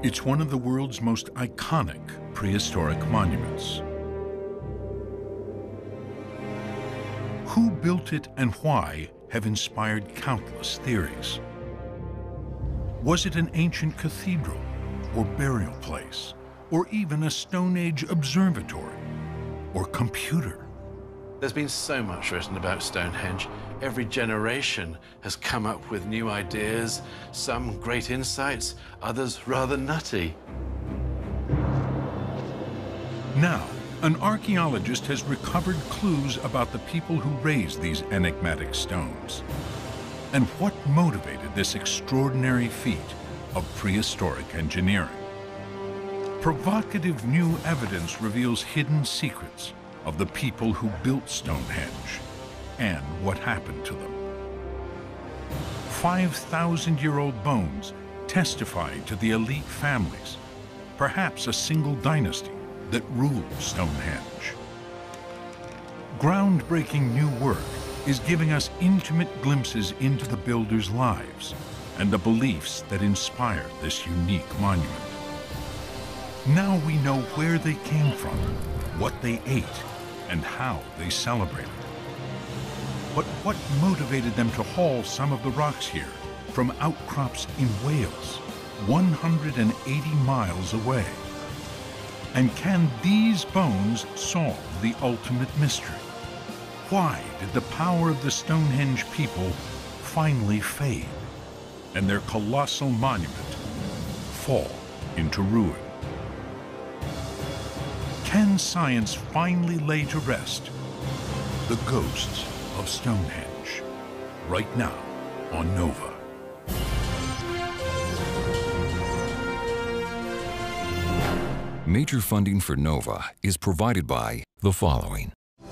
It's one of the world's most iconic prehistoric monuments. Who built it and why have inspired countless theories. Was it an ancient cathedral or burial place, or even a Stone Age observatory or computer? There's been so much written about Stonehenge. Every generation has come up with new ideas, some great insights, others rather nutty. Now, an archaeologist has recovered clues about the people who raised these enigmatic stones and what motivated this extraordinary feat of prehistoric engineering. Provocative new evidence reveals hidden secrets of the people who built Stonehenge and what happened to them. 5,000-year-old bones testify to the elite families, perhaps a single dynasty that ruled Stonehenge. Groundbreaking new work is giving us intimate glimpses into the builders' lives and the beliefs that inspired this unique monument. Now we know where they came from, what they ate, and how they celebrated. But what motivated them to haul some of the rocks here from outcrops in Wales, 180 miles away? And can these bones solve the ultimate mystery? Why did the power of the Stonehenge people finally fade and their colossal monument fall into ruin? Can science finally lay to rest the ghosts of Stonehenge? Right now on Nova. Major funding for Nova is provided by the following.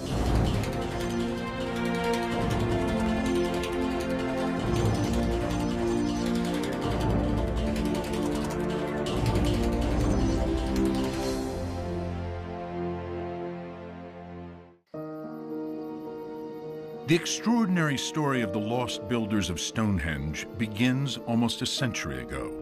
The extraordinary story of the lost builders of Stonehenge begins almost a century ago.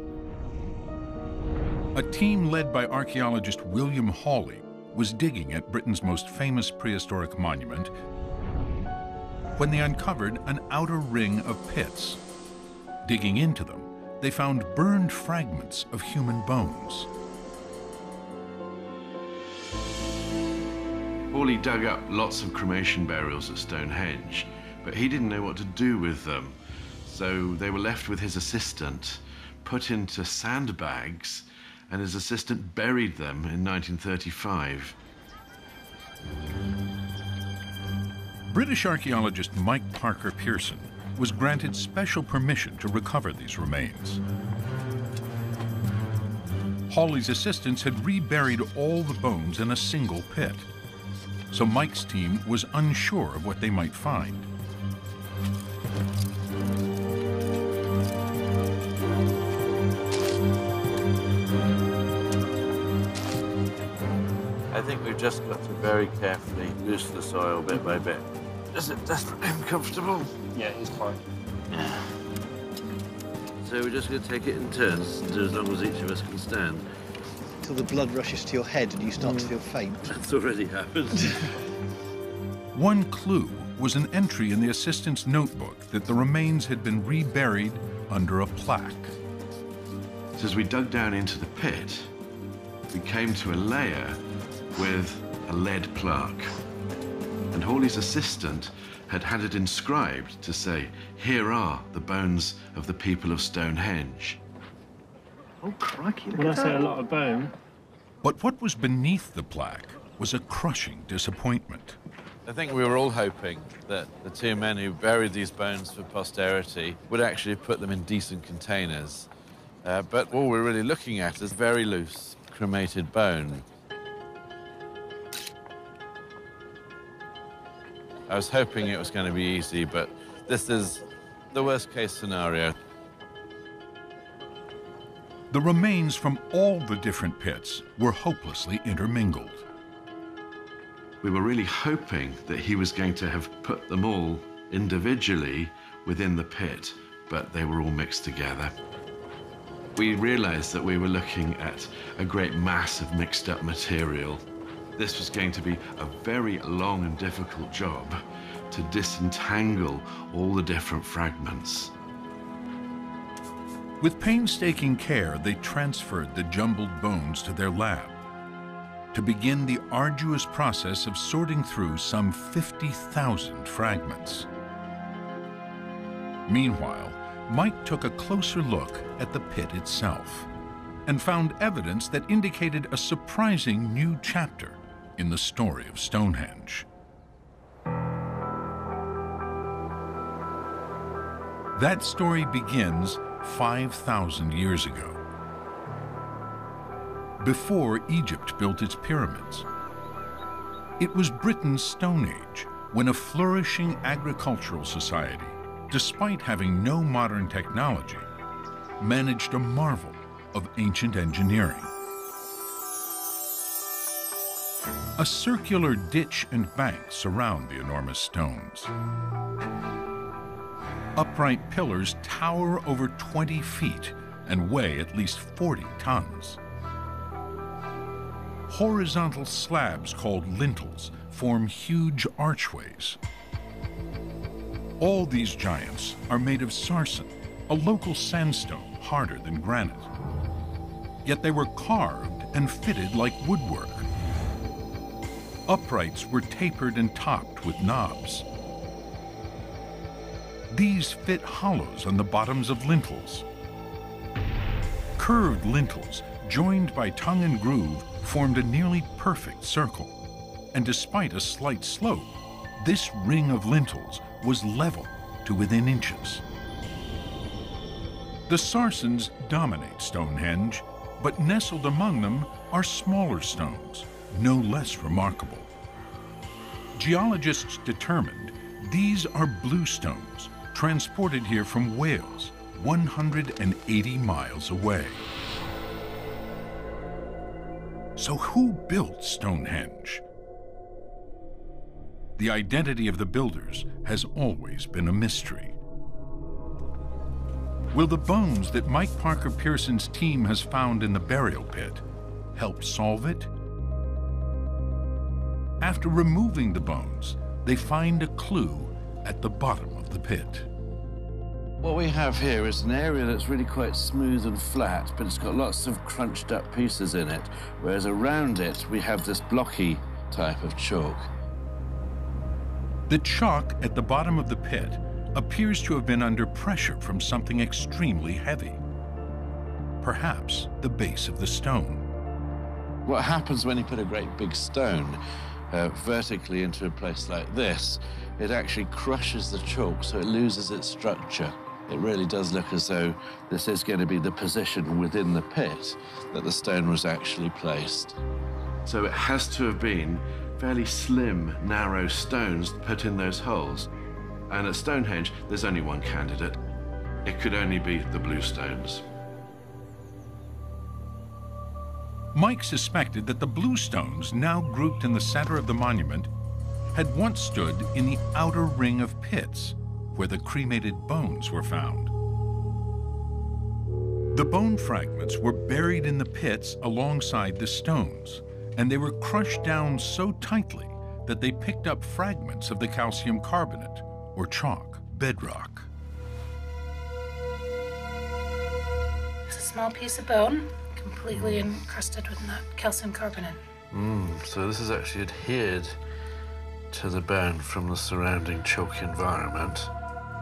A team led by archaeologist William Hawley was digging at Britain's most famous prehistoric monument when they uncovered an outer ring of pits. Digging into them, they found burned fragments of human bones. Hawley dug up lots of cremation burials at Stonehenge, but he didn't know what to do with them. So they were left with his assistant, put into sandbags, and his assistant buried them in 1935. British archaeologist Mike Parker Pearson was granted special permission to recover these remains. Hawley's assistants had reburied all the bones in a single pit, so Mike's team was unsure of what they might find. I think we've just got to very carefully loosen the soil bit by bit. Is it desperately uncomfortable? Yeah, it's fine. So we're just going to take it in turns, as long as each of us can stand. Till the blood rushes to your head and you start to feel faint. That's already happened. One clue was an entry in the assistant's notebook that the remains had been reburied under a plaque. So as we dug down into the pit, we came to a layer with a lead plaque. And Hawley's assistant had had it inscribed to say, "Here are the bones of the people of Stonehenge." Oh, crikey. When I say a lot of bone. But what was beneath the plaque was a crushing disappointment. I think we were all hoping that the two men who buried these bones for posterity would actually put them in decent containers. But all we're really looking at is very loose, cremated bone. I was hoping it was going to be easy, but this is the worst-case scenario. The remains from all the different pits were hopelessly intermingled. We were really hoping that he was going to have put them all individually within the pit, but they were all mixed together. We realized that we were looking at a great mass of mixed up material. This was going to be a very long and difficult job to disentangle all the different fragments. With painstaking care, they transferred the jumbled bones to their lab to begin the arduous process of sorting through some 50,000 fragments. Meanwhile, Mike took a closer look at the pit itself and found evidence that indicated a surprising new chapter in the story of Stonehenge. That story begins 5,000 years ago, before Egypt built its pyramids. It was Britain's Stone Age, when a flourishing agricultural society, despite having no modern technology, managed a marvel of ancient engineering. A circular ditch and bank surround the enormous stones. Upright pillars tower over 20 feet and weigh at least 40 tons. Horizontal slabs called lintels form huge archways. All these giants are made of sarsen, a local sandstone harder than granite. Yet they were carved and fitted like woodwork. Uprights were tapered and topped with knobs. These fit hollows on the bottoms of lintels. Curved lintels, joined by tongue and groove, formed a nearly perfect circle. And despite a slight slope, this ring of lintels was level to within inches. The sarsens dominate Stonehenge, but nestled among them are smaller stones, no less remarkable. Geologists determined these are bluestones, transported here from Wales, 180 miles away. So who built Stonehenge? The identity of the builders has always been a mystery. Will the bones that Mike Parker Pearson's team has found in the burial pit help solve it? After removing the bones, they find a clue at the bottom of the pit. What we have here is an area that's really quite smooth and flat, but it's got lots of crunched up pieces in it, whereas around it we have this blocky type of chalk. The chalk at the bottom of the pit appears to have been under pressure from something extremely heavy. Perhaps the base of the stone. What happens when you put a great big stone vertically into a place like this, it actually crushes the chalk so it loses its structure. It really does look as though this is going to be the position within the pit that the stone was actually placed. So it has to have been fairly slim, narrow stones put in those holes. And at Stonehenge, there's only one candidate. It could only be the bluestones. Mike suspected that the bluestones, now grouped in the center of the monument, had once stood in the outer ring of pits, where the cremated bones were found. The bone fragments were buried in the pits alongside the stones, and they were crushed down so tightly that they picked up fragments of the calcium carbonate, or chalk, bedrock. It's a small piece of bone, completely encrusted with that calcium carbonate. So this is actually adhered to the bone from the surrounding chalky environment.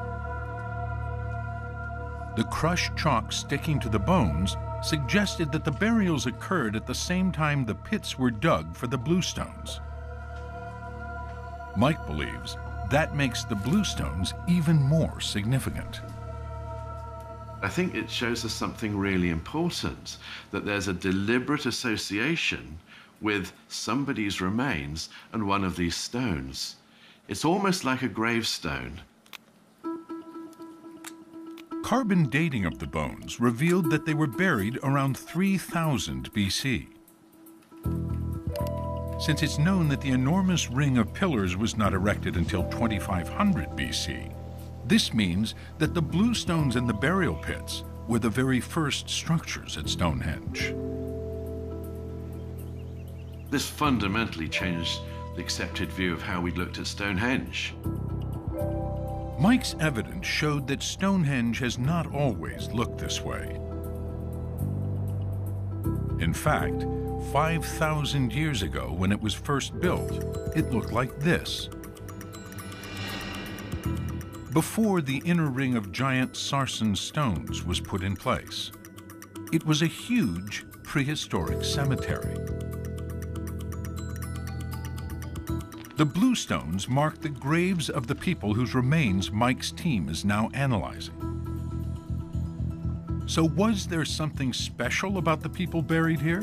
The crushed chalk sticking to the bones suggested that the burials occurred at the same time the pits were dug for the bluestones. Mike believes that makes the bluestones even more significant. I think it shows us something really important, that there's a deliberate association with somebody's remains and one of these stones. It's almost like a gravestone. Carbon dating of the bones revealed that they were buried around 3000 BC. Since it's known that the enormous ring of pillars was not erected until 2500 BC, this means that the bluestones in the burial pits were the very first structures at Stonehenge. This fundamentally changed the accepted view of how we looked at Stonehenge. Mike's evidence showed that Stonehenge has not always looked this way. In fact, 5,000 years ago, when it was first built, it looked like this. Before the inner ring of giant sarsen stones was put in place, it was a huge prehistoric cemetery. The blue stones mark the graves of the people whose remains Mike's team is now analyzing. So was there something special about the people buried here?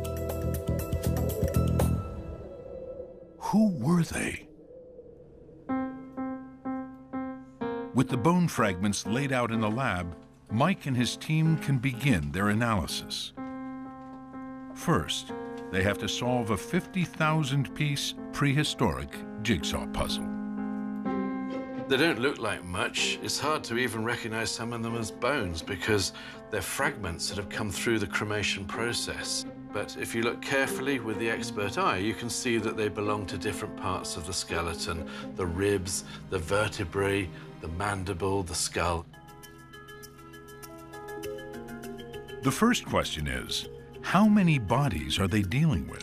Who were they? With the bone fragments laid out in the lab, Mike and his team can begin their analysis. First, they have to solve a 50,000-piece prehistoric jigsaw puzzle. They don't look like much. It's hard to even recognize some of them as bones because they're fragments that have come through the cremation process. But if you look carefully with the expert eye, you can see that they belong to different parts of the skeleton: the ribs, the vertebrae, the mandible, the skull. The first question is, how many bodies are they dealing with?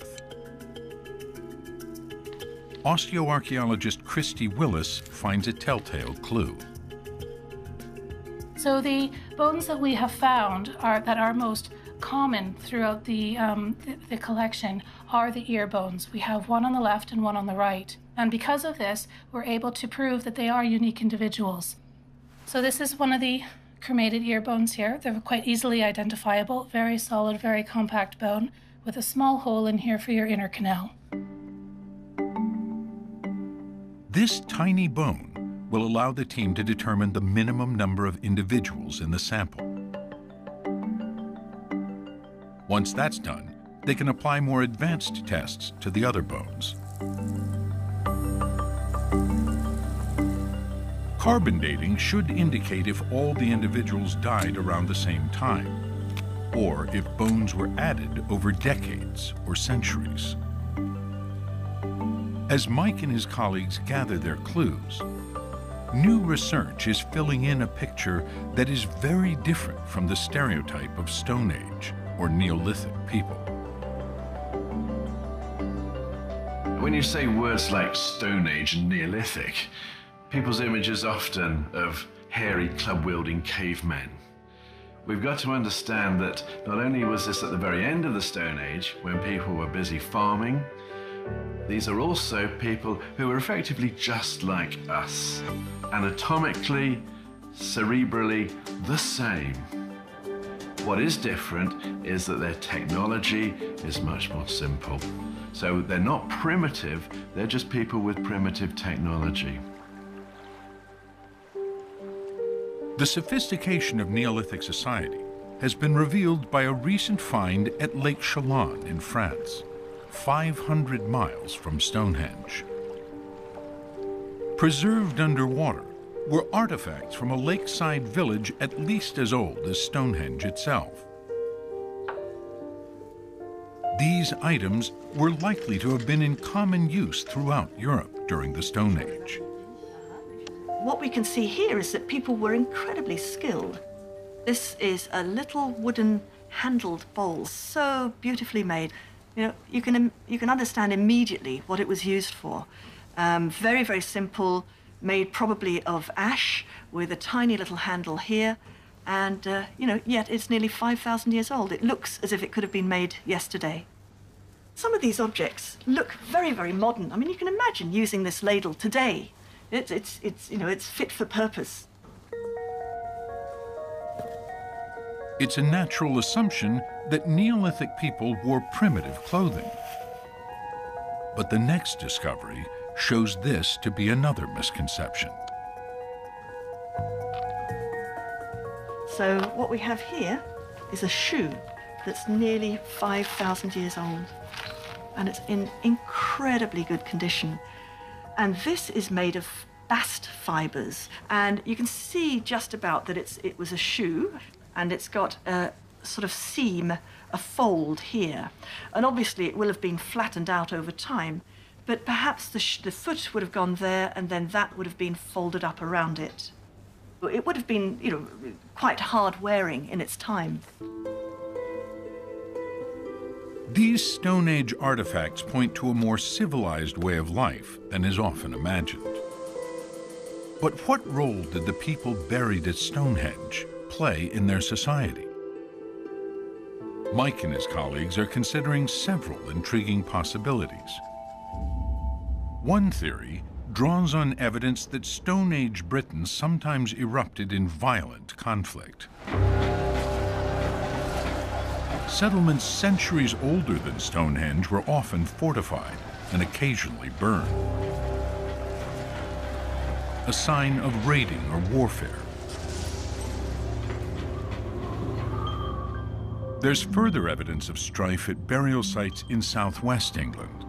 Osteoarchaeologist Christy Willis finds a telltale clue. So the bones that we have found that are most common throughout the collection are the ear bones. We have one on the left and one on the right. And because of this, we're able to prove that they are unique individuals. So this is one of the cremated ear bones here. They're quite easily identifiable, very solid, very compact bone, with a small hole in here for your inner canal. This tiny bone will allow the team to determine the minimum number of individuals in the sample. Once that's done, they can apply more advanced tests to the other bones. Carbon dating should indicate if all the individuals died around the same time, or if bones were added over decades or centuries. As Mike and his colleagues gather their clues, new research is filling in a picture that is very different from the stereotype of Stone Age or Neolithic people. When you say words like Stone Age and Neolithic, people's image is often of hairy, club-wielding cavemen. We've got to understand that not only was this at the very end of the Stone Age, when people were busy farming, these are also people who are effectively just like us, anatomically, cerebrally, the same. What is different is that their technology is much more simple. So they're not primitive, they're just people with primitive technology. The sophistication of Neolithic society has been revealed by a recent find at Lake Chalon in France, 500 miles from Stonehenge. Preserved underwater were artifacts from a lakeside village at least as old as Stonehenge itself. These items were likely to have been in common use throughout Europe during the Stone Age. What we can see here is that people were incredibly skilled. This is a little wooden handled bowl, so beautifully made. You know, you can understand immediately what it was used for. Very, very simple, made probably of ash with a tiny little handle here. And, yet it's nearly 5,000 years old. It looks as if it could have been made yesterday. Some of these objects look very, very modern. I mean, you can imagine using this ladle today. It's fit for purpose. It's a natural assumption that Neolithic people wore primitive clothing. But the next discovery shows this to be another misconception. So what we have here is a shoe that's nearly 5,000 years old, and it's in incredibly good condition. And this is made of bast fibers, and you can see just about that it was a shoe. and it's got a sort of seam, a fold here. And obviously it will have been flattened out over time, but perhaps the foot would have gone there, and then that would have been folded up around it. It would have been, you know, quite hard wearing in its time. These Stone Age artifacts point to a more civilized way of life than is often imagined. But what role did the people buried at Stonehenge play in their society? Mike and his colleagues are considering several intriguing possibilities. One theory draws on evidence that Stone Age Britain sometimes erupted in violent conflict. Settlements centuries older than Stonehenge were often fortified and occasionally burned, a sign of raiding or warfare. There's further evidence of strife at burial sites in southwest England.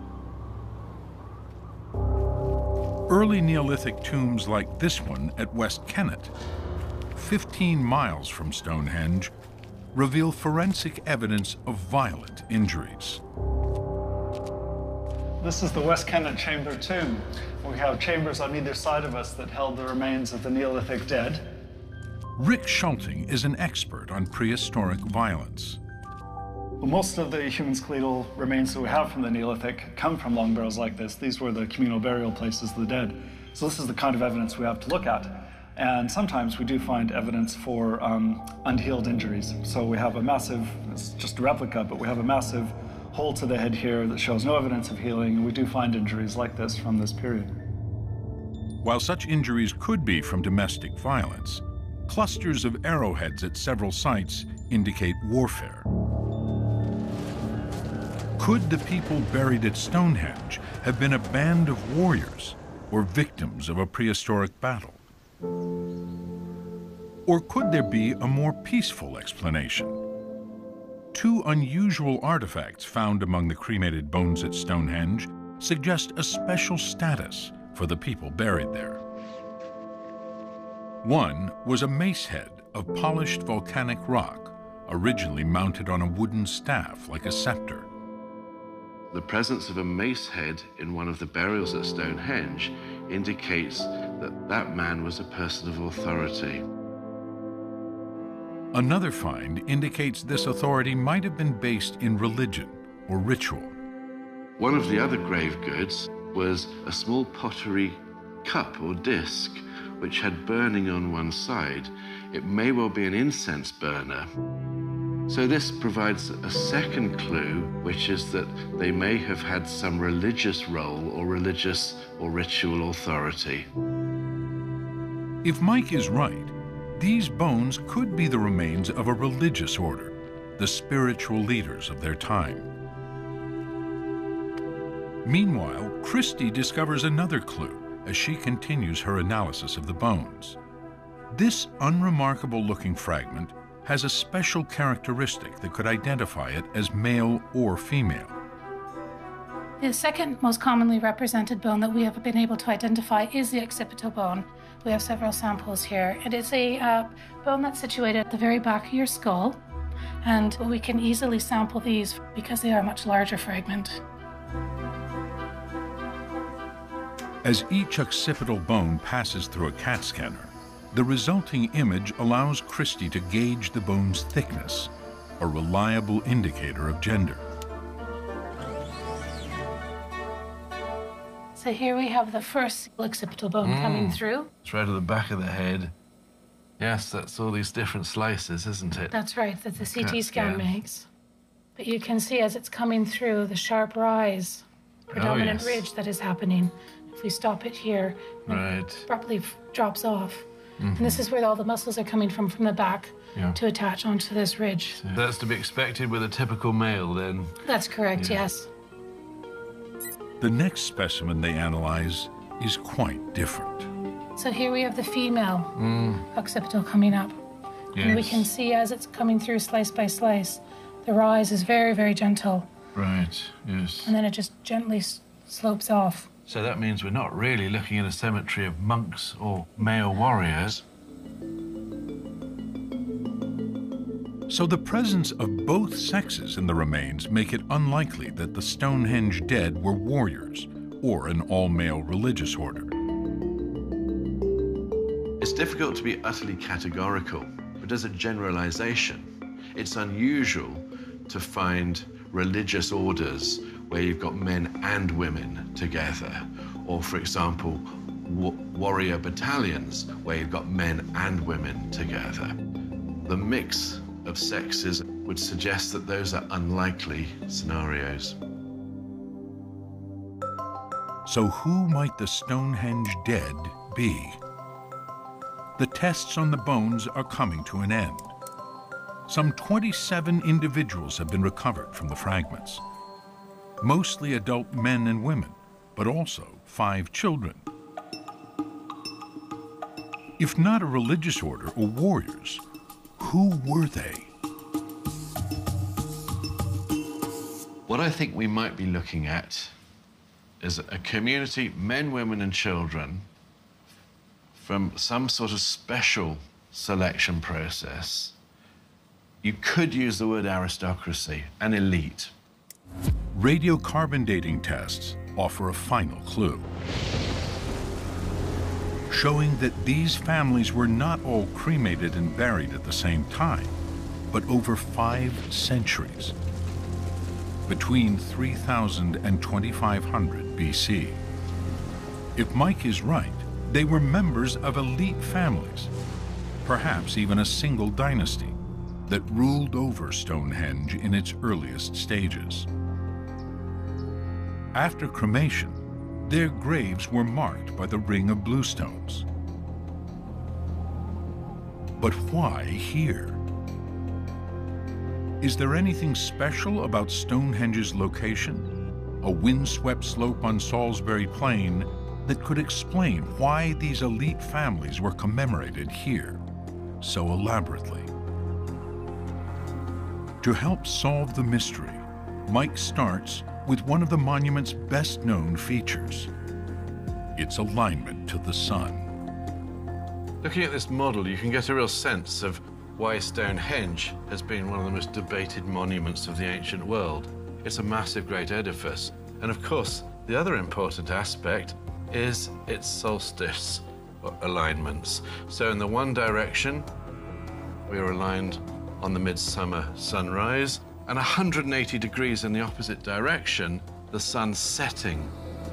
Early Neolithic tombs like this one at West Kennet, 15 miles from Stonehenge, reveal forensic evidence of violent injuries. This is the West Kennet Chamber tomb. We have chambers on either side of us that held the remains of the Neolithic dead. Rick Schulting is an expert on prehistoric violence. Well, most of the human skeletal remains that we have from the Neolithic come from long barrows like this. These were the communal burial places of the dead. So this is the kind of evidence we have to look at. And sometimes we do find evidence for unhealed injuries. So we have a massive, it's just a replica, but we have a massive hole to the head here that shows no evidence of healing. And we do find injuries like this from this period. While such injuries could be from domestic violence, clusters of arrowheads at several sites indicate warfare. Could the people buried at Stonehenge have been a band of warriors or victims of a prehistoric battle? Or could there be a more peaceful explanation? Two unusual artifacts found among the cremated bones at Stonehenge suggest a special status for the people buried there. One was a mace head of polished volcanic rock, originally mounted on a wooden staff like a scepter. The presence of a mace head in one of the burials at Stonehenge indicates that that man was a person of authority. Another find indicates this authority might have been based in religion or ritual. One of the other grave goods was a small pottery cup or disc which had burning on one side. It may well be an incense burner. So this provides a second clue, which is that they may have had some religious role or religious or ritual authority. If Mike is right, these bones could be the remains of a religious order, the spiritual leaders of their time. Meanwhile, Christie discovers another clue as she continues her analysis of the bones. This unremarkable-looking fragment has a special characteristic that could identify it as male or female. The second most commonly represented bone that we have been able to identify is the occipital bone. We have several samples here. It is a bone that's situated at the very back of your skull, and we can easily sample these because they are a much larger fragment. As each occipital bone passes through a CAT scanner, the resulting image allows Christie to gauge the bone's thickness, a reliable indicator of gender. So here we have the first occipital bone coming through. It's right at the back of the head. Yes, that's all these different slices, isn't it? That's right, that the CT scan makes. But you can see as it's coming through the sharp rise, predominant ridge that is happening. If we stop it here, it abruptly drops off. And this is where all the muscles are coming from the back to attach onto this ridge. So that's to be expected with a typical male, then? That's correct, yes. The next specimen they analyze is quite different. So here we have the female occipital coming up. Yes. And we can see as it's coming through slice by slice, the rise is very, very gentle. Right, yes. And then it just gently slopes off. So that means we're not really looking at a cemetery of monks or male warriors. So the presence of both sexes in the remains make it unlikely that the Stonehenge dead were warriors or an all-male religious order. It's difficult to be utterly categorical, but as a generalization, it's unusual to find religious orders where you've got men and women together, or, for example, warrior battalions where you've got men and women together. The mix of sexes would suggest that those are unlikely scenarios. So who might the Stonehenge dead be? The tests on the bones are coming to an end. Some 27 individuals have been recovered from the fragments. Mostly adult men and women, but also 5 children. If not a religious order or warriors, who were they? What I think we might be looking at is a community, men, women, and children, from some sort of special selection process. You could use the word aristocracy, an elite. Radiocarbon dating tests offer a final clue, showing that these families were not all cremated and buried at the same time, but over 5 centuries, between 3000 and 2500 BC. If Mike is right, they were members of elite families, perhaps even a single dynasty that ruled over Stonehenge in its earliest stages. After cremation, their graves were marked by the ring of bluestones. But why here? Is there anything special about Stonehenge's location, a windswept slope on Salisbury Plain, that could explain why these elite families were commemorated here so elaborately? To help solve the mystery, Mike starts with one of the monument's best-known features, its alignment to the sun. Looking at this model, you can get a real sense of why Stonehenge has been one of the most debated monuments of the ancient world. It's a massive, great edifice. And of course, the other important aspect is its solstice alignments. So in the one direction, we are aligned on the midsummer sunrise, and 180 degrees in the opposite direction, the sun setting.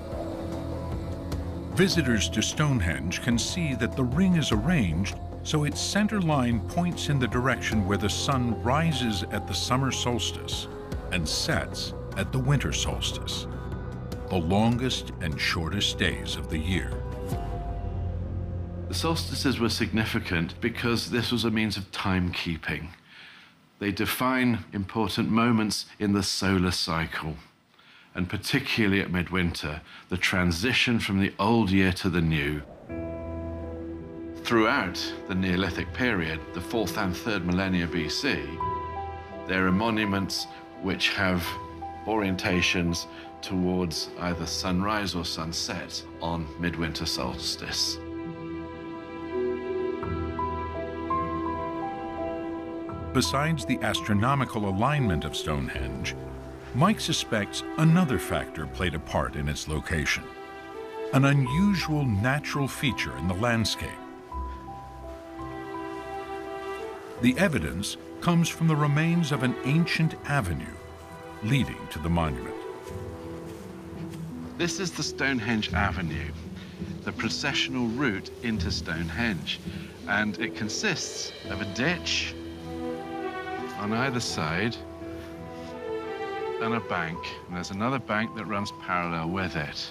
Visitors to Stonehenge can see that the ring is arranged so its center line points in the direction where the sun rises at the summer solstice and sets at the winter solstice, the longest and shortest days of the year. The solstices were significant because this was a means of timekeeping. They define important moments in the solar cycle, and particularly at midwinter, the transition from the old year to the new. Throughout the Neolithic period, the 4th and 3rd millennia BC, there are monuments which have orientations towards either sunrise or sunset on midwinter solstice. Besides the astronomical alignment of Stonehenge, Mike suspects another factor played a part in its location, an unusual natural feature in the landscape. The evidence comes from the remains of an ancient avenue leading to the monument. This is the Stonehenge Avenue, the processional route into Stonehenge, and it consists of a ditch on either side and a bank, and there's another bank that runs parallel with it.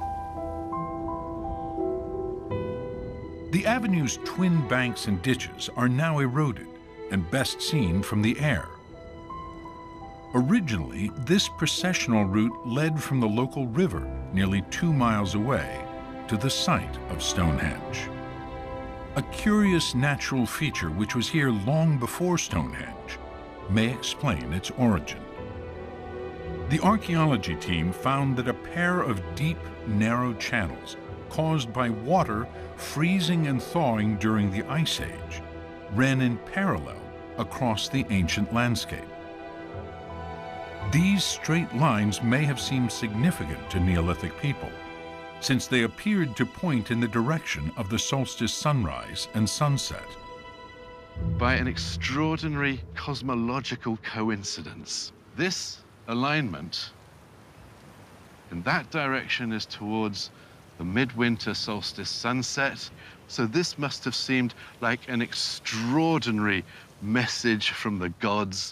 The avenue's twin banks and ditches are now eroded and best seen from the air. Originally, this processional route led from the local river nearly 2 miles away to the site of Stonehenge. A curious natural feature which was here long before Stonehenge may explain its origin. The archaeology team found that a pair of deep, narrow channels caused by water freezing and thawing during the Ice Age ran in parallel across the ancient landscape. These straight lines may have seemed significant to Neolithic people, since they appeared to point in the direction of the solstice sunrise and sunset. By an extraordinary cosmological coincidence, this alignment in that direction is towards the midwinter solstice sunset. So this must have seemed like an extraordinary message from the gods.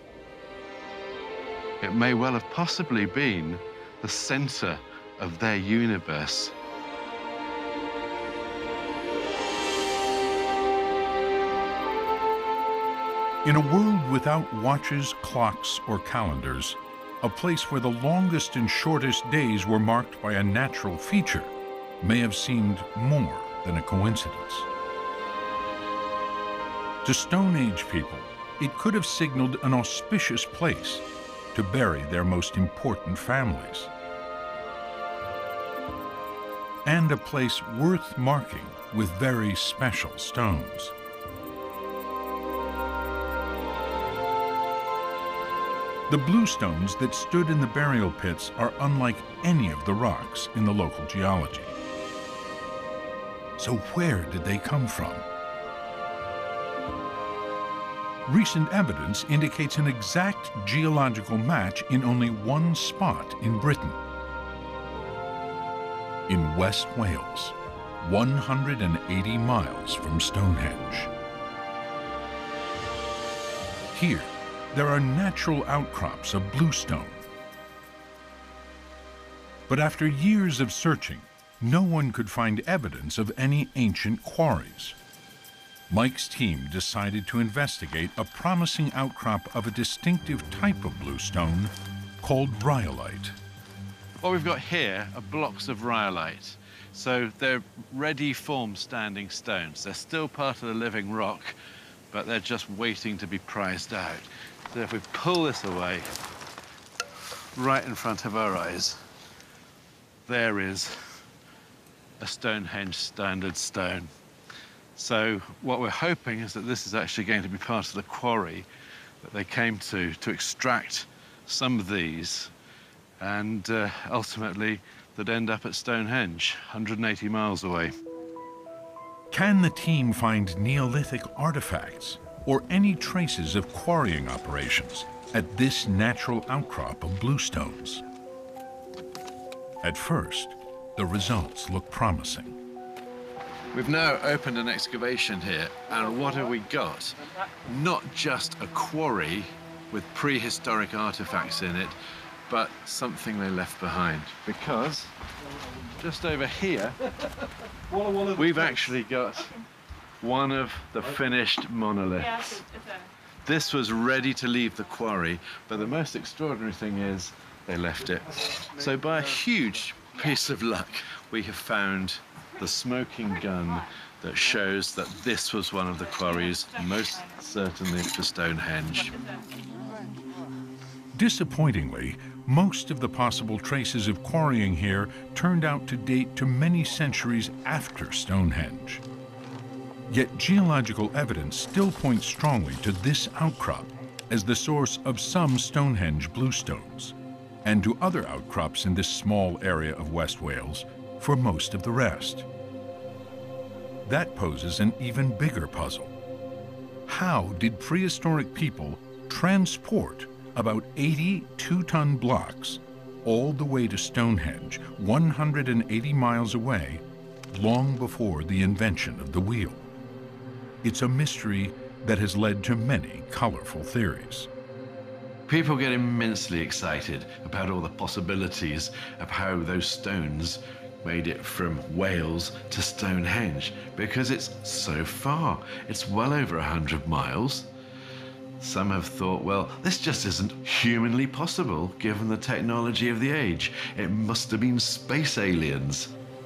It may well have possibly been the center of their universe. In a world without watches, clocks, or calendars, a place where the longest and shortest days were marked by a natural feature may have seemed more than a coincidence. To Stone Age people, it could have signaled an auspicious place to bury their most important families, and a place worth marking with very special stones. The bluestones that stood in the burial pits are unlike any of the rocks in the local geology. So where did they come from? Recent evidence indicates an exact geological match in only one spot in Britain. In West Wales, 180 miles from Stonehenge. Here, there are natural outcrops of bluestone. But after years of searching, no one could find evidence of any ancient quarries. Mike's team decided to investigate a promising outcrop of a distinctive type of bluestone called rhyolite. What we've got here are blocks of rhyolite. So they're ready form standing stones. They're still part of the living rock, but they're just waiting to be prized out. So if we pull this away, right in front of our eyes, there is a Stonehenge standard stone. So what we're hoping is that this is actually going to be part of the quarry that they came to extract some of these, and ultimately they'd end up at Stonehenge, 180 miles away. Can the team find Neolithic artifacts or any traces of quarrying operations at this natural outcrop of bluestones? At first, the results look promising. We've now opened an excavation here, and what have we got? Not just a quarry with prehistoric artifacts in it, but something they left behind. Because just over here, we've actually got one of the finished monoliths. This was ready to leave the quarry, but the most extraordinary thing is they left it. So by a huge piece of luck, we have found the smoking gun that shows that this was one of the quarries, most certainly for Stonehenge. Disappointingly, most of the possible traces of quarrying here turned out to date to many centuries after Stonehenge. Yet geological evidence still points strongly to this outcrop as the source of some Stonehenge bluestones, and to other outcrops in this small area of West Wales for most of the rest. That poses an even bigger puzzle. How did prehistoric people transport about 80 two-ton blocks all the way to Stonehenge, 180 miles away, long before the invention of the wheel? It's a mystery that has led to many colorful theories. People get immensely excited about all the possibilities of how those stones made it from Wales to Stonehenge, because it's so far. It's well over 100 miles. Some have thought, well, this just isn't humanly possible given the technology of the age. It must have been space aliens.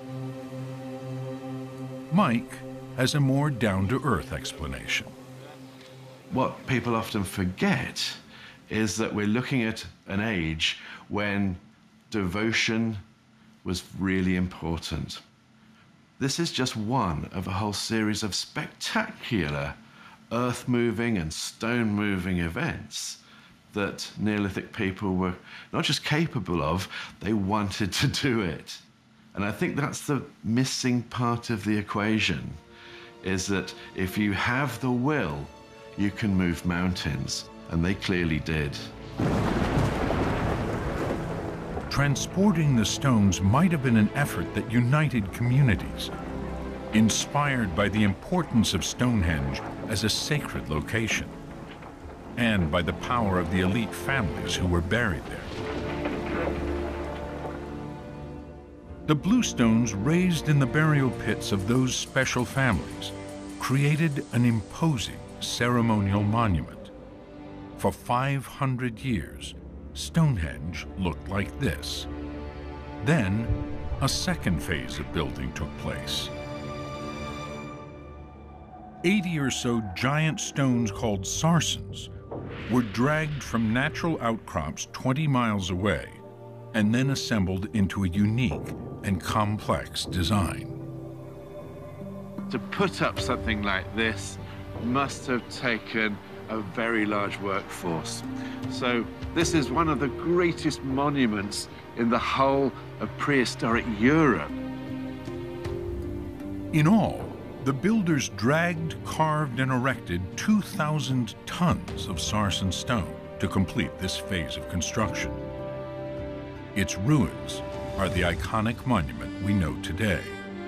Mike has a more down-to-earth explanation. What people often forget is that we're looking at an age when devotion was really important. This is just one of a whole series of spectacular earth-moving and stone-moving events that Neolithic people were not just capable of, they wanted to do it. And I think that's the missing part of the equation, is that if you have the will, you can move mountains, and they clearly did. Transporting the stones might have been an effort that united communities, inspired by the importance of Stonehenge as a sacred location, and by the power of the elite families who were buried there. The bluestones raised in the burial pits of those special families created an imposing ceremonial monument. For 500 years, Stonehenge looked like this. Then, a second phase of building took place. 80 or so giant stones called sarsens were dragged from natural outcrops 20 miles away and then assembled into a unique and complex design. To put up something like this must have taken a very large workforce. So this is one of the greatest monuments in the whole of prehistoric Europe. In all, the builders dragged, carved, and erected 2,000 tons of sarsen stone to complete this phase of construction. Its ruins are the iconic monument we know today.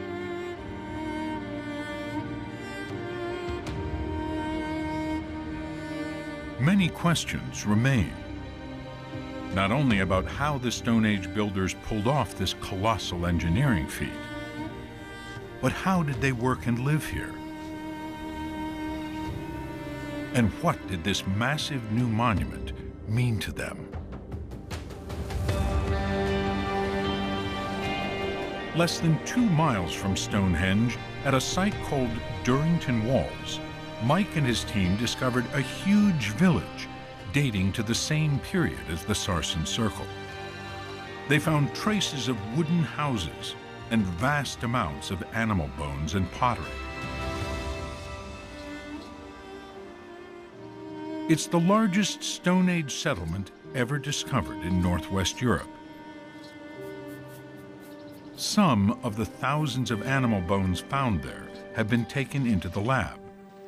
Many questions remain, not only about how the Stone Age builders pulled off this colossal engineering feat, but how did they work and live here? And what did this massive new monument mean to them? Less than 2 miles from Stonehenge, at a site called Durrington Walls, Mike and his team discovered a huge village dating to the same period as the Sarsen Circle. They found traces of wooden houses and vast amounts of animal bones and pottery. It's the largest Stone Age settlement ever discovered in Northwest Europe. Some of the thousands of animal bones found there have been taken into the lab.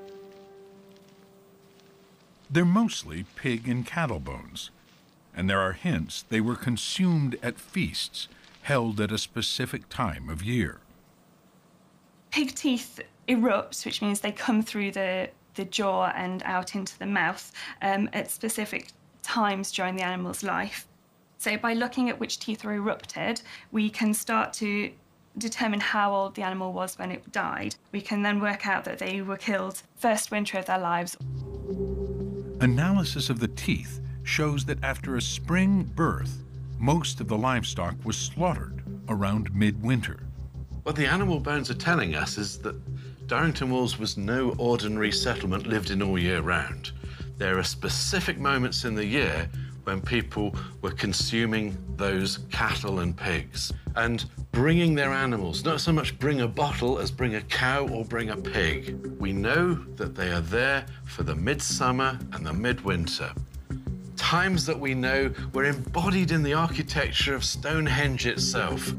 They're mostly pig and cattle bones, and there are hints they were consumed at feasts held at a specific time of year. Pig teeth erupt, which means they come through the jaw and out into the mouth at specific times during the animal's life. So by looking at which teeth are erupted, we can start to determine how old the animal was when it died. We can then work out that they were killed first winter of their lives. Analysis of the teeth shows that after a spring birth, most of the livestock was slaughtered around midwinter. What the animal bones are telling us is that Durrington Walls was no ordinary settlement lived in all year round. There are specific moments in the year when people were consuming those cattle and pigs and bringing their animals, not so much bring a bottle as bring a cow or bring a pig. We know that they are there for the midsummer and the midwinter. Times that we know were embodied in the architecture of Stonehenge itself.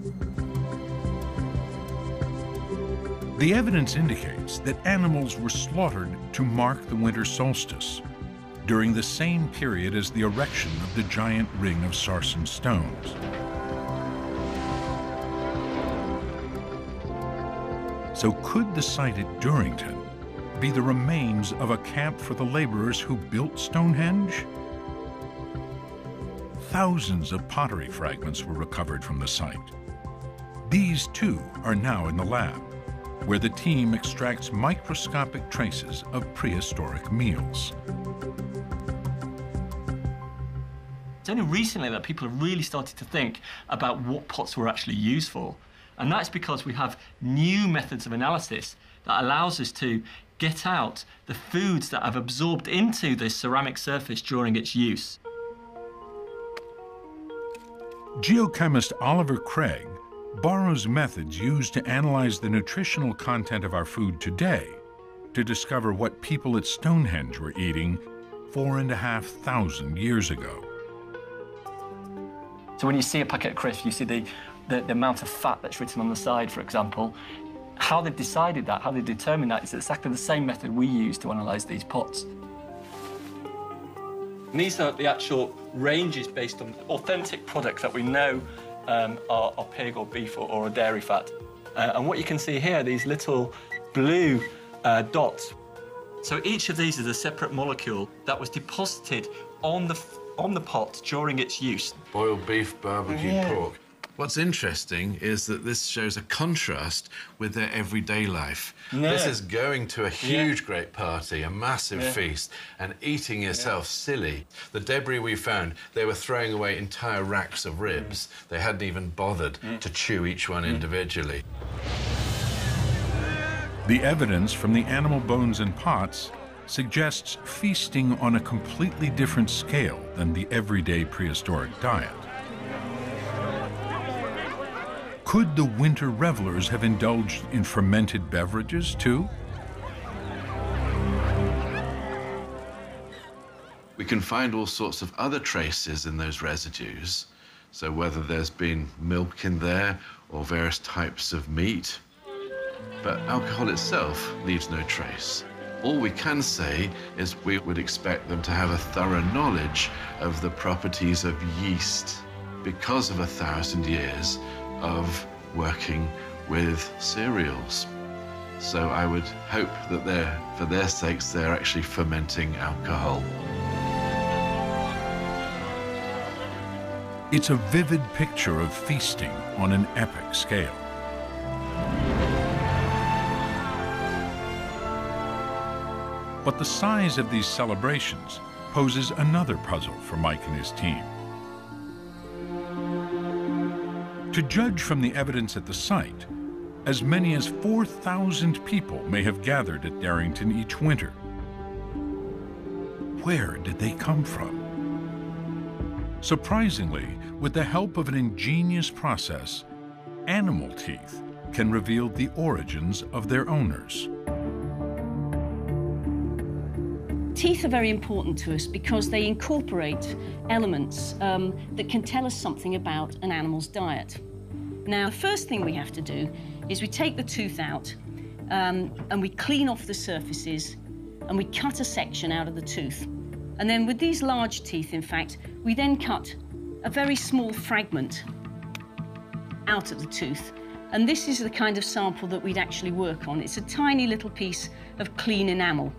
The evidence indicates that animals were slaughtered to mark the winter solstice, during the same period as the erection of the giant ring of sarsen stones. So could the site at Durrington be the remains of a camp for the laborers who built Stonehenge? Thousands of pottery fragments were recovered from the site. These, too, are now in the lab, where the team extracts microscopic traces of prehistoric meals. It's only recently that people have really started to think about what pots were actually used for. And that's because we have new methods of analysis that allows us to get out the foods that have absorbed into the ceramic surface during its use. Geochemist Oliver Craig borrows methods used to analyze the nutritional content of our food today to discover what people at Stonehenge were eating 4,500 years ago. So when you see a packet of crisps, you see the amount of fat that's written on the side, for example. How they've decided that, how they determine that, is exactly the same method we use to analyse these pots. And these are the actual ranges based on authentic products that we know are pig or beef or a dairy fat. And what you can see here, these little blue dots. So each of these is a separate molecule that was deposited on the pot during its use. Boiled beef, barbecued pork. What's interesting is that this shows a contrast with their everyday life. Yeah. This is going to a huge, great party, a massive feast, and eating yourself silly. The debris we found, they were throwing away entire racks of ribs. They hadn't even bothered to chew each one individually. The evidence from the animal bones and pots suggests feasting on a completely different scale than the everyday prehistoric diet. Could the winter revelers have indulged in fermented beverages too? We can find all sorts of other traces in those residues. So whether there's been milk in there or various types of meat. But alcohol itself leaves no trace. All we can say is we would expect them to have a thorough knowledge of the properties of yeast because of 1,000 years of working with cereals. So I would hope that for their sakes, they're actually fermenting alcohol. It's a vivid picture of feasting on an epic scale. But the size of these celebrations poses another puzzle for Mike and his team. To judge from the evidence at the site, as many as 4,000 people may have gathered at Darrington each winter. Where did they come from? Surprisingly, with the help of an ingenious process, animal teeth can reveal the origins of their owners. Teeth are very important to us because they incorporate elements that can tell us something about an animal's diet. Now, the first thing we have to do is we take the tooth out and we clean off the surfaces and we cut a section out of the tooth. And then with these large teeth, in fact, we then cut a very small fragment out of the tooth. And this is the kind of sample that we'd actually work on. It's a tiny little piece of clean enamel.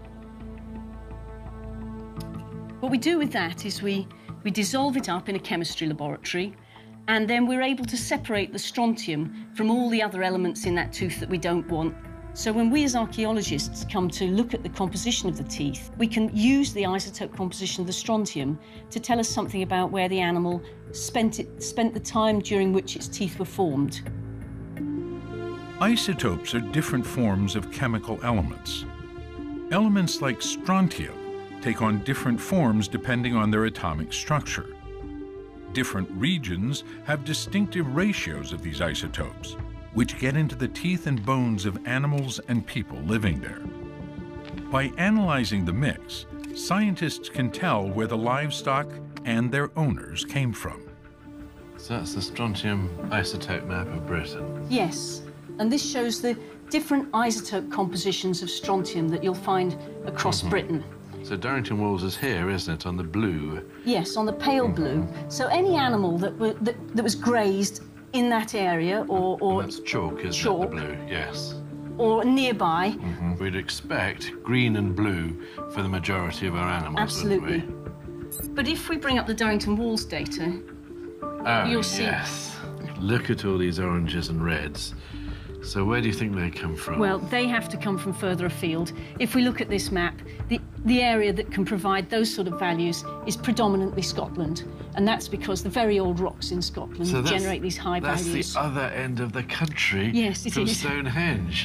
What we do with that is we dissolve it up in a chemistry laboratory, and then we're able to separate the strontium from all the other elements in that tooth that we don't want. So when we as archaeologists come to look at the composition of the teeth, we can use the isotope composition of the strontium to tell us something about where the animal spent the time during which its teeth were formed. Isotopes are different forms of chemical elements. Elements like strontium take on different forms depending on their atomic structure. Different regions have distinctive ratios of these isotopes, which get into the teeth and bones of animals and people living there. By analyzing the mix, scientists can tell where the livestock and their owners came from. So that's the strontium isotope map of Britain? Yes, and this shows the different isotope compositions of strontium that you'll find across Britain. So Darrington Walls is here, isn't it, on the blue? Yes, on the pale blue. So any animal that was grazed in that area or that's chalk, isn't it, the blue? Yes. Or nearby. We'd expect green and blue for the majority of our animals, absolutely. Wouldn't we? But if we bring up the Darrington Walls data, you'll see. Yes. Look at all these oranges and reds. So where do you think they come from? Well, they have to come from further afield. If we look at this map, the area that can provide those sort of values is predominantly Scotland. And that's because the very old rocks in Scotland generate these high values. That's the other end of the country. Yes, it from is. Stonehenge.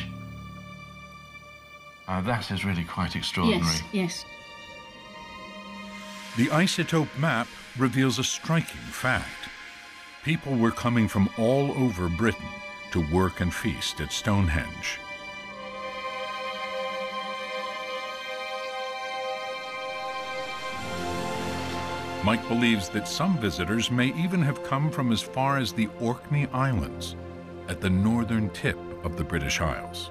That is really quite extraordinary. Yes, yes. The isotope map reveals a striking fact. People were coming from all over Britain to work and feast at Stonehenge. Mike believes that some visitors may even have come from as far as the Orkney Islands, at the northern tip of the British Isles.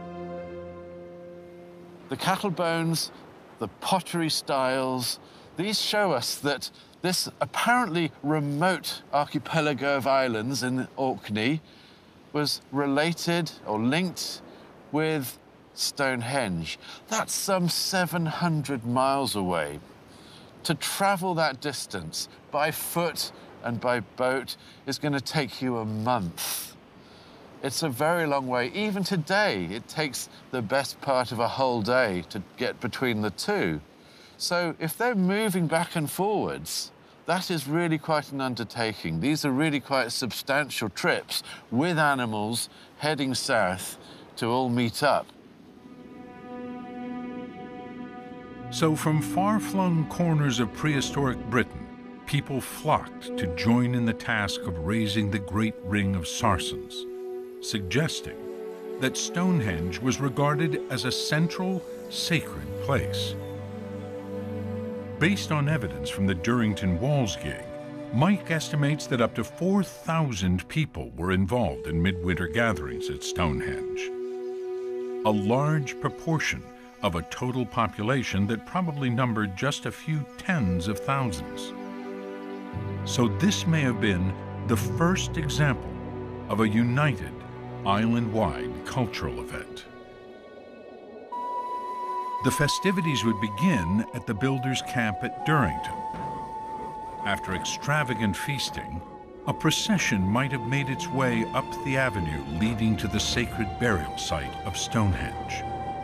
The cattle bones, the pottery styles, these show us that this apparently remote archipelago of islands in Orkney was related or linked with Stonehenge. That's some 700 miles away. To travel that distance by foot and by boat is going to take you a month. It's a very long way. Even today, it takes the best part of a whole day to get between the two. So if they're moving back and forwards, that is really quite an undertaking. These are really quite substantial trips with animals heading south to all meet up. So from far-flung corners of prehistoric Britain, people flocked to join in the task of raising the great ring of Sarsens, suggesting that Stonehenge was regarded as a central, sacred place. Based on evidence from the Durrington Walls gig, Mike estimates that up to 4,000 people were involved in midwinter gatherings at Stonehenge. A large proportion of a total population that probably numbered just a few tens of thousands. So this may have been the first example of a united, island-wide cultural event. The festivities would begin at the builders' camp at Durrington. After extravagant feasting, a procession might have made its way up the avenue leading to the sacred burial site of Stonehenge.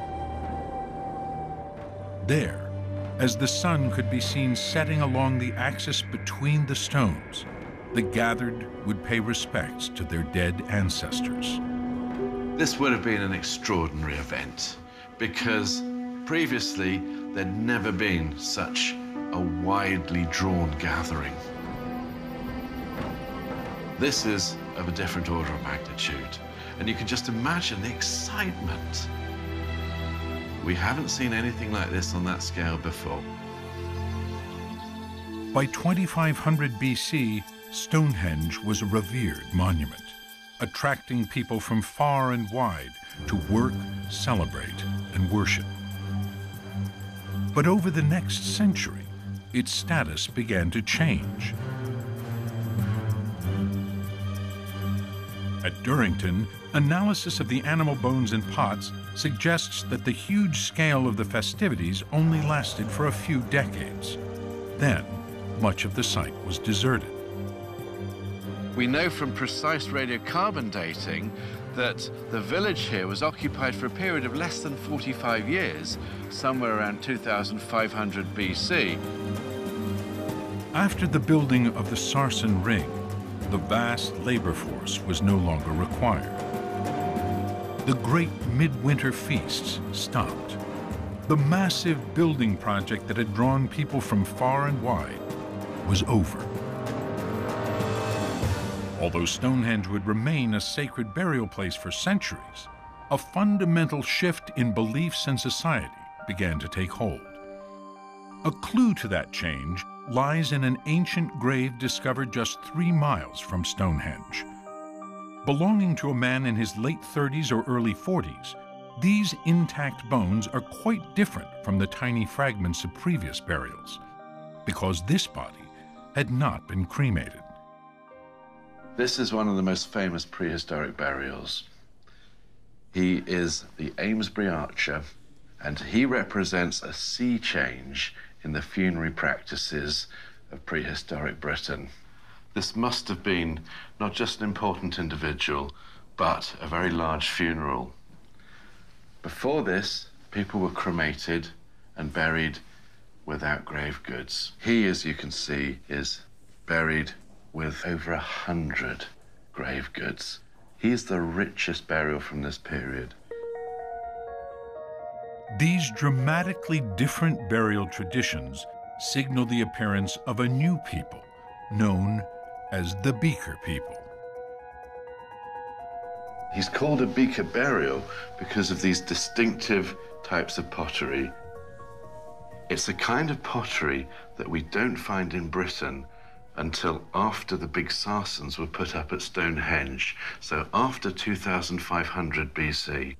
There, as the sun could be seen setting along the axis between the stones, the gathered would pay respects to their dead ancestors. This would have been an extraordinary event because previously there'd never been such a widely drawn gathering. This is of a different order of magnitude, and you can just imagine the excitement. We haven't seen anything like this on that scale before. By 2500 BC, Stonehenge was a revered monument, attracting people from far and wide to work, celebrate, and worship. But over the next century, its status began to change. At Durrington, analysis of the animal bones and pots suggests that the huge scale of the festivities only lasted for a few decades. Then, much of the site was deserted. We know from precise radiocarbon dating that the village here was occupied for a period of less than 45 years, somewhere around 2500 BC. After the building of the Sarsen Ring, the vast labor force was no longer required. The great midwinter feasts stopped. The massive building project that had drawn people from far and wide was over. Although Stonehenge would remain a sacred burial place for centuries, a fundamental shift in beliefs and society began to take hold. A clue to that change lies in an ancient grave discovered just 3 miles from Stonehenge. Belonging to a man in his late 30s or early 40s, these intact bones are quite different from the tiny fragments of previous burials, because this body had not been cremated. This is one of the most famous prehistoric burials. He is the Amesbury Archer, and he represents a sea change in the funerary practices of prehistoric Britain. This must have been not just an important individual, but a very large funeral. Before this, people were cremated and buried without grave goods. He, as you can see, is buried with over 100 grave goods. He's the richest burial from this period. These dramatically different burial traditions signal the appearance of a new people known as the Beaker people. He's called a Beaker burial because of these distinctive types of pottery. It's a kind of pottery that we don't find in Britain until after the big sarcens were put up at Stonehenge, so after 2500 BC.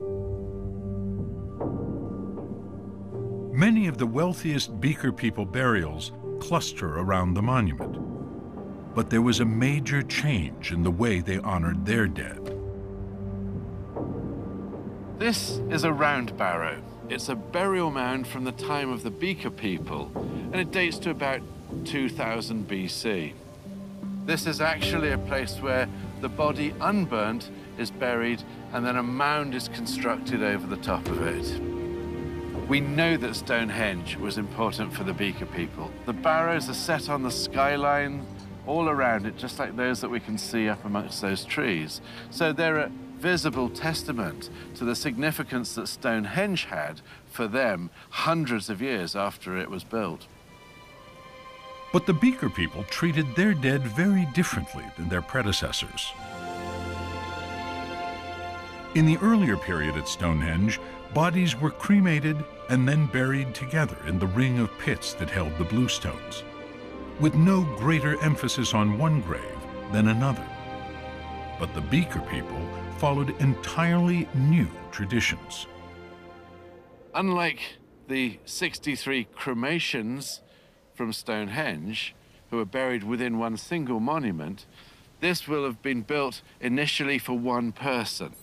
Many of the wealthiest Beaker people burials cluster around the monument, but there was a major change in the way they honored their dead. This is a round barrow. It's a burial mound from the time of the Beaker people, and it dates to about 2000 BC. This is actually a place where the body unburnt is buried, and then a mound is constructed over the top of it. We know that Stonehenge was important for the Beaker people. The barrows are set on the skyline all around it, just like those that we can see up amongst those trees. So they're a visible testament to the significance that Stonehenge had for them hundreds of years after it was built. But the Beaker people treated their dead very differently than their predecessors. In the earlier period at Stonehenge, bodies were cremated and then buried together in the ring of pits that held the bluestones, with no greater emphasis on one grave than another. But the Beaker people followed entirely new traditions. Unlike the 63 cremations from Stonehenge, who were buried within one single monument, this will have been built initially for one person.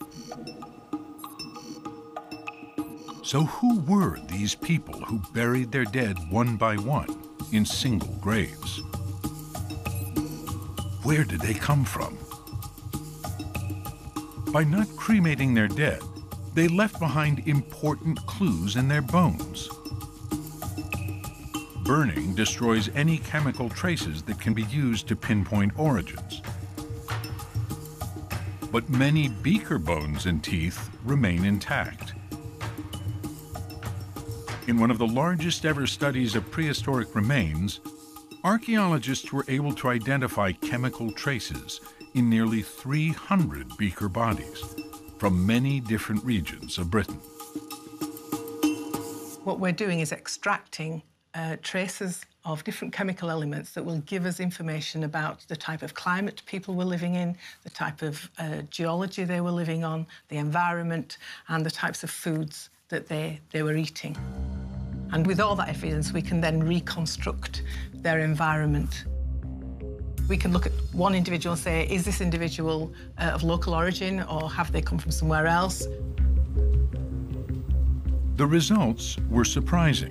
So who were these people who buried their dead one by one in single graves? Where did they come from? By not cremating their dead, they left behind important clues in their bones. Burning destroys any chemical traces that can be used to pinpoint origins. But many Beaker bones and teeth remain intact. In one of the largest ever studies of prehistoric remains, archaeologists were able to identify chemical traces in nearly 300 Beaker bodies from many different regions of Britain. What we're doing is extracting traces of different chemical elements that will give us information about the type of climate people were living in, the type of geology they were living on, the environment, and the types of foods that they were eating. And with all that evidence, we can then reconstruct their environment. We can look at one individual and say, is this individual of local origin, or have they come from somewhere else? The results were surprising.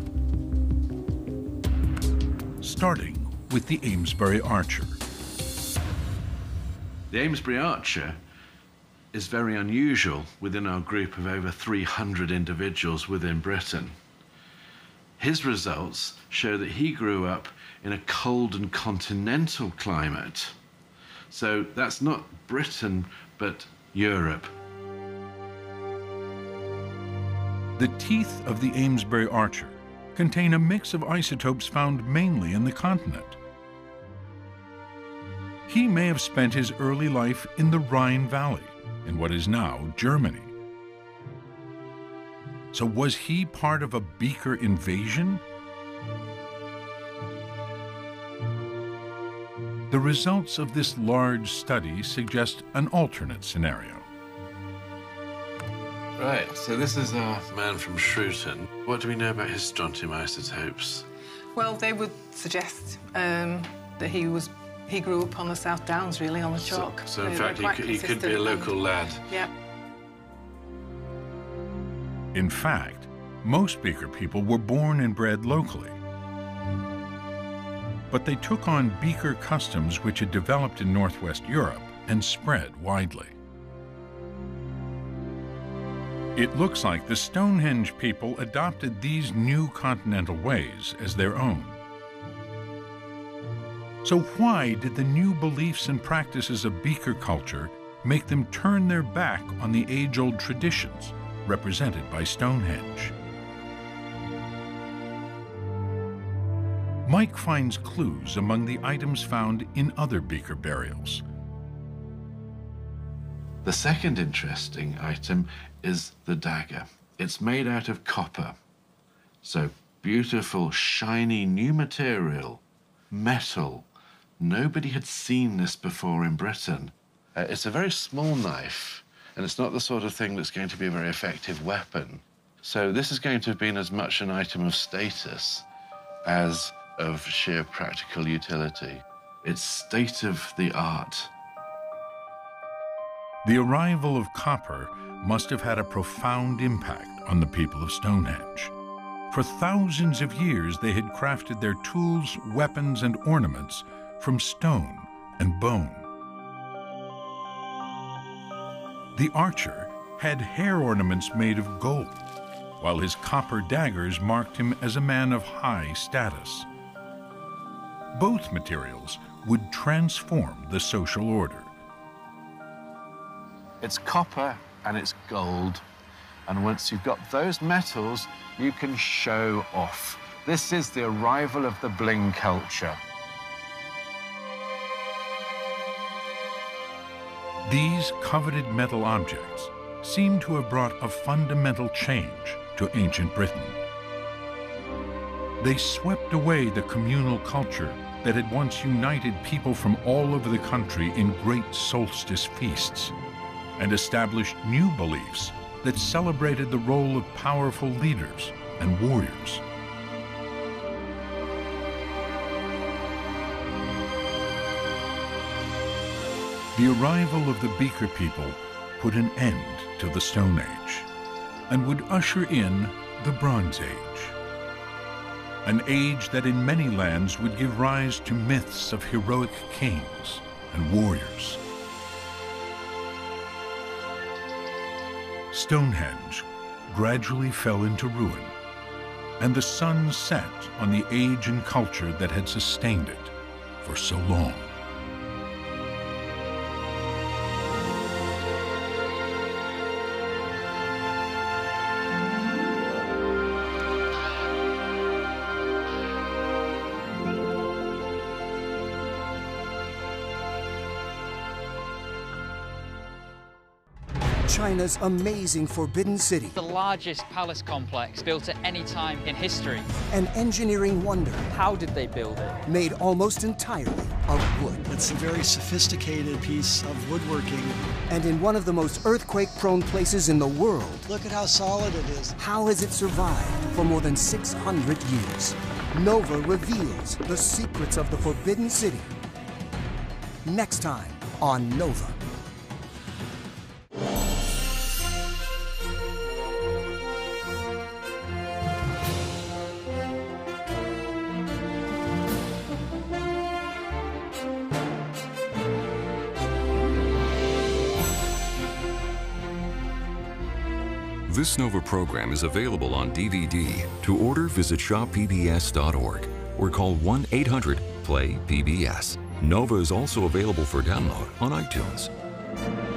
Starting with the Amesbury Archer. The Amesbury Archer is very unusual within our group of over 300 individuals within Britain. His results show that he grew up in a cold and continental climate. So that's not Britain, but Europe. The teeth of the Amesbury Archer contain a mix of isotopes found mainly in the continent. He may have spent his early life in the Rhine Valley, in what is now Germany. So was he part of a Beaker invasion? The results of this large study suggest an alternate scenario. Right, so this is our man from Shrewton. What do we know about his strontium isotopes? Well, they would suggest that he grew up on the South Downs, really, on the chalk. So in fact, he could be a local lad. Yeah. In fact, most Beaker people were born and bred locally. But they took on Beaker customs which had developed in Northwest Europe and spread widely. It looks like the Stonehenge people adopted these new continental ways as their own. So why did the new beliefs and practices of Beaker culture make them turn their back on the age-old traditions represented by Stonehenge? Mike finds clues among the items found in other Beaker burials. The second interesting item is the dagger. It's made out of copper. So beautiful, shiny new material, metal. Nobody had seen this before in Britain. It's a very small knife, and it's not the sort of thing that's going to be a very effective weapon. So this is going to have been as much an item of status as of sheer practical utility. It's state-of-the-art. The arrival of copper must have had a profound impact on the people of Stonehenge. For thousands of years, they had crafted their tools, weapons, and ornaments from stone and bone. The archer had hair ornaments made of gold, while his copper daggers marked him as a man of high status. Both materials would transform the social order. It's copper and it's gold. And once you've got those metals, you can show off. This is the arrival of the bling culture. These coveted metal objects seem to have brought a fundamental change to ancient Britain. They swept away the communal culture that had once united people from all over the country in great solstice feasts, and established new beliefs that celebrated the role of powerful leaders and warriors. The arrival of the Beaker people put an end to the Stone Age and would usher in the Bronze Age, an age that in many lands would give rise to myths of heroic kings and warriors. Stonehenge gradually fell into ruin, and the sun set on the age and culture that had sustained it for so long. China's amazing Forbidden City. The largest palace complex built at any time in history. An engineering wonder. How did they build it? Made almost entirely of wood. It's a very sophisticated piece of woodworking. And in one of the most earthquake-prone places in the world. Look at how solid it is. How has it survived for more than 600 years? Nova reveals the secrets of the Forbidden City. Next time on Nova. This Nova program is available on DVD. To order, visit shoppbs.org or call 1-800-PLAY-PBS. Nova is also available for download on iTunes.